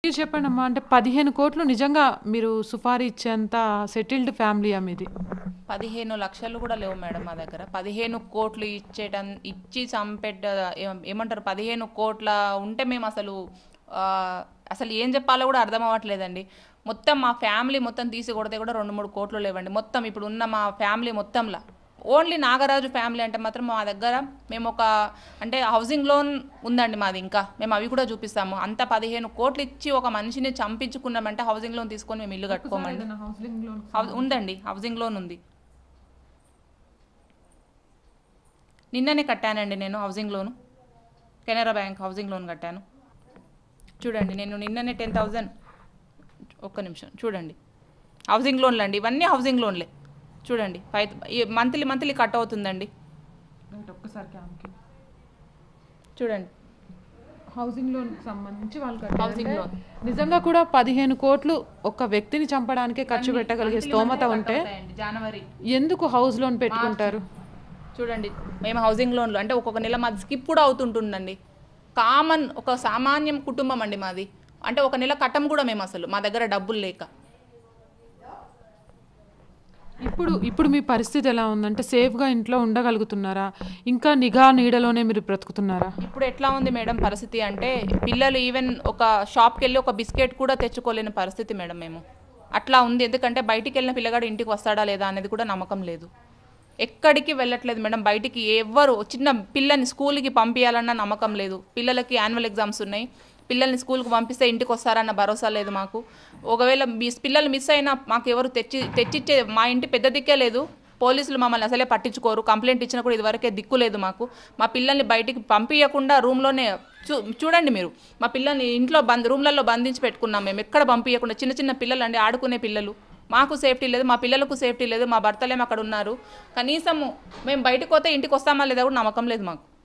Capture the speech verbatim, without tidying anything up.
మీరు చెప్పండి అమ్మా, అంటే పదిహేను కోట్లు నిజంగా మీరు సుపారీ ఇచ్చేంత సెటిల్డ్ ఫ్యామిలీయా మీది? పదిహేను లక్షలు కూడా లేవు మేడం మా దగ్గర. పదిహేను కోట్లు ఇచ్చేట ఇచ్చి చంపెట్ట ఏమంటారు పదిహేను కోట్ల ఉంటే మేము అసలు అసలు ఏం చెప్పాలో కూడా అర్థం అవ్వట్లేదండి. మొత్తం మా ఫ్యామిలీ మొత్తం తీసి కొడితే కూడా రెండు మూడు కోట్లు లేవండి. మొత్తం ఇప్పుడు ఉన్న మా ఫ్యామిలీ మొత్తంలో ఓన్లీ నాగరాజు ఫ్యామిలీ అంటే మాత్రం మా దగ్గర మేము ఒక అంటే హౌసింగ్ లోన్ ఉందండి మాది. ఇంకా మేము అవి కూడా చూపిస్తాము. అంత పదిహేను కోట్లు ఇచ్చి ఒక మనిషిని చంపించుకున్నామంటే హౌసింగ్ లోన్ తీసుకొని మేము ఇల్లు కట్టుకోమండి. ఉందండి, హౌసింగ్ లోన్ ఉంది. నిన్ననే కట్టానండి నేను housing loan, Canara bank housing loan కట్టాను. చూడండి నేను నిన్ననే టెన్ థౌజండ్ ఒక్క నిమిషం చూడండి, హౌసింగ్ లోన్లు అండి ఇవన్నీ, హౌసింగ్ లోన్లే. చూడండి ఫైవ్ మంత్లీ మంత్లీ కట్ అవుతుందండి. ఒక్కసారి చూడండి హౌసింగ్ లోన్ సంబంధించి వాళ్ళు హౌసింగ్ లోన్ నిజంగా కూడా పదిహేను కోట్లు ఒక వ్యక్తిని చంపడానికే ఖర్చు పెట్టగలిగే స్తోమత ఉంటే జనవరి ఎందుకు హౌస్ లోన్ పెట్టుకుంటారు? చూడండి మేము హౌసింగ్ లోన్లు అంటే ఒక్కొక్క నెల మాది స్కిప్ కూడా అవుతుంటుందండి. కామన్ ఒక సామాన్యం కుటుంబం అండి మాది. అంటే ఒక నెల కట్టం కూడా మేము అసలు మా దగ్గర డబ్బులు లేక. ఇప్పుడు ఇప్పుడు మీ పరిస్థితి ఎలా ఉందంటే సేఫ్గా ఇంట్లో ఉండగలుగుతున్నారా? ఇంకా నిఘా నీడలోనే మీరు బ్రతుకుతున్నారా? ఇప్పుడు ఎట్లా ఉంది మేడం పరిస్థితి అంటే పిల్లలు ఈవెన్ ఒక షాప్కి వెళ్ళి ఒక బిస్కెట్ కూడా తెచ్చుకోలేని పరిస్థితి మేడం మేము. అట్లా ఉంది. ఎందుకంటే బయటికి వెళ్ళిన పిల్లగాడు ఇంటికి వస్తాడా లేదా అనేది కూడా నమ్మకం లేదు. ఎక్కడికి వెళ్ళట్లేదు మేడం. బయటికి ఎవరు చిన్న పిల్లని స్కూల్కి పంపించాలన్న నమ్మకం లేదు. పిల్లలకి యాన్యువల్ ఎగ్జామ్స్ ఉన్నాయి, పిల్లల్ని స్కూల్కి పంపిస్తే ఇంటికి వస్తారన్న భరోసా లేదు మాకు. ఒకవేళ మిస్ పిల్లలు మిస్ అయినా మాకు ఎవరు తెచ్చి తెచ్చిచ్చే మా ఇంటి పెద్ద దిక్కే లేదు. పోలీసులు మమ్మల్ని అసలే పట్టించుకోరు. కంప్లైంట్ ఇచ్చినా కూడా ఇదివరకే దిక్కు లేదు మాకు. మా పిల్లల్ని బయటికి పంపించకుండా రూమ్లోనే చూ చూడండి మీరు మా పిల్లల్ని ఇంట్లో బంద్ రూమ్లలో బంధించి పెట్టుకున్నాం మేము. ఎక్కడ పంపించకుండా చిన్న చిన్న పిల్లలు అండి, ఆడుకునే పిల్లలు. మాకు సేఫ్టీ లేదు, మా పిల్లలకు సేఫ్టీ లేదు, మా భర్తలేమో అక్కడ ఉన్నారు. కనీసము మేము బయటకు పోతే ఇంటికి వస్తామా లేదా కూడా నమ్మకం లేదు మాకు.